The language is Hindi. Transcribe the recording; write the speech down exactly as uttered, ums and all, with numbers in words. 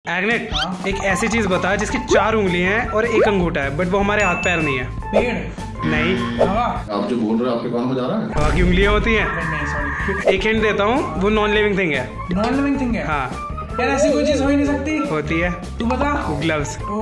एग्नेट, एक ऐसी चीज बता जिसकी चार उंगलियां हैं और एक अंगूठा है बट वो हमारे हाथ पैर नहीं है। पेड़ नहीं। हवा। आप जो बोल रहे हो आपके कान में जा रहा है? हवा की उंगलियां होती हैं। नहीं सॉरी। एक हिंट देता हूँ, वो नॉन लिविंग थिंग है। नॉन लिविंग थिंग है। हाँ यार ऐसी कोई चीज हो ही नहीं सकती। होती है। तू बता। ग्लव्स।